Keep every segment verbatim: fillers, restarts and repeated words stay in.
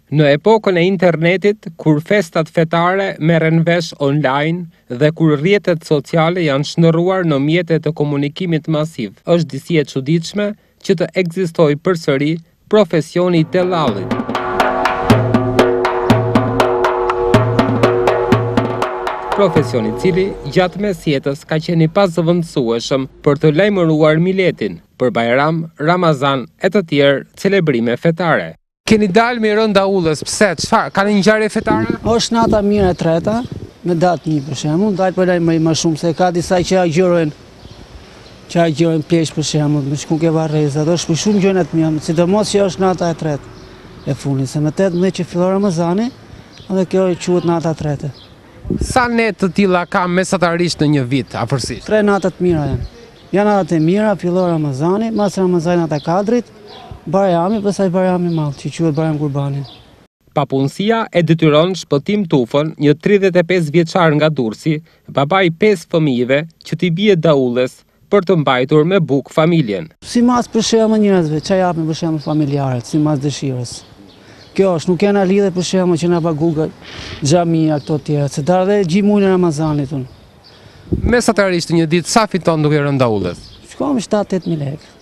Në epokën e internetit, kur festat fetare merren vesh online dhe kur rrjetet sociale janë shndërruar në mjete të komunikimit masiv, është disi e çuditshme që të ekzistojë përsëri profesioni i tellallit. Profesioni i cili gjatë mesjetës ka qenë i pazëvendësueshëm për të lajmëruar miletin për Bajram, Ramazan e të tjerë celebrime fetare. Keni dalë me rënda ullës, pse, çfarë, ka një ngjarje fetare? Është nata mirë e treta, me datë një për shembull, dalë për lajmëri më shumë se ka disa që agjërojnë, që agjërojnë plesh për shembull, me shku ke varreza, do është shumë gjëra të mira, sidomos që është nata e tretë e fundit, se më tetëmbëdhjetë që fillon Ramazani, edhe kjo quhet nata e tretë. Sa net të tilla ka mesatarisht në një vit, afërsisht? Tre nata të mira janë. Janë natat e mira, fillon Ramazani, mas Ramazanit nata e katërt, Bajrami, pastaj Bajrami i madh, që quhet Bajram Kurbanit. Papunësia e detyron shpëtim tufën një tridhjetë e pesë vjeçar nga Durrësi, baba i pesë fëmijëve, që t'i bie daulles për të mbajtur me bukë familjen. Simas për shembull njerëzve, çfarë japin për shembull familjarët, simas dëshirës. Kjo është, nuk kena lidhe për shembull që na paguajnë xhamia këto të tjera, se dalë gjimujnë Ramazanit unë. Mesatarisht një ditë sa fiton duke rënë daulles? Shkojmë shtatë tetë mijë lekë.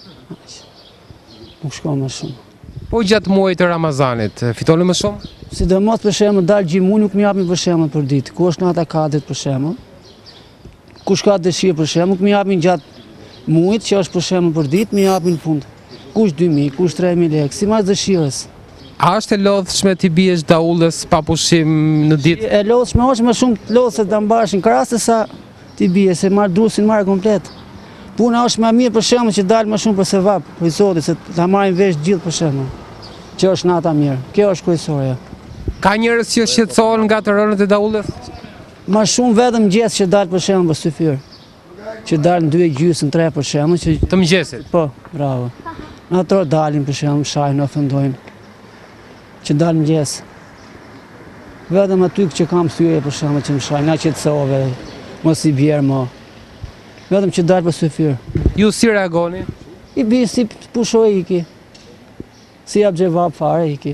Nuk shkojmë më shumë. Po gjatë muajit të Ramazanit, fitoni më shumë? Sidomos për shembull dalë gjimuj nuk më japin për shembull për ditë. Ku është nata e katërt për shembull. Kush ka dëshirë për shembull, më japin gjatë muajit që është për shembull për ditë, më japin fund. Kush dy mijë, kush tre mijë lekë, sipas dëshirës. A është e lodhshme t'i biesh daulles pa pushim në ditë? E lodhshme është më shumë të lodhse ta mbashin krahas se sa t'i bie, se marr drusin marr komplet. Puna është më mirë për shembull që dalë më shumë për sevap, për Zotit, se ta marrin vesh gjithë për shembull. Që është nata mirë. Kjo është kryesorja. Ka njerëz që shqetësohen nga të rënët e daulles? Më shumë vetëm mëngjes që dalë për shembull për syfyr. Që dalë në dy e gjysmë, tre për shembull, që të mëngjesit. Po, bravo. Në ato dalin për shembull, shajnë, ofendojnë. Që dalë mëngjes. Vetëm aty që kam thyrje për shembull që më shajnë, na qetësove, mos i bjerë më. Vetëm që dalë për syfyr. Ju si reagoni? I bi si pushoj iki. Si jap xhevap fare iki.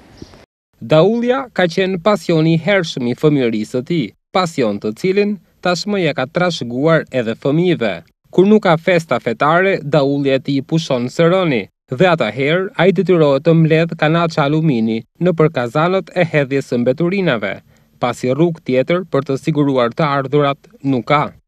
Daullja ka qenë pasioni i hershëm i fëmijërisë së tij, pasion të cilin tashmë ja ka trashëguar edhe fëmijëve. Kur nuk ka festa fetare, daullja e tij pushon sëroni, dhe atëherë ai detyrohet të mbledh kanaçe alumini nëpër kazanët e hedhjes së mbeturinave, pasi rrugë tjetër për të siguruar të ardhurat nuk ka.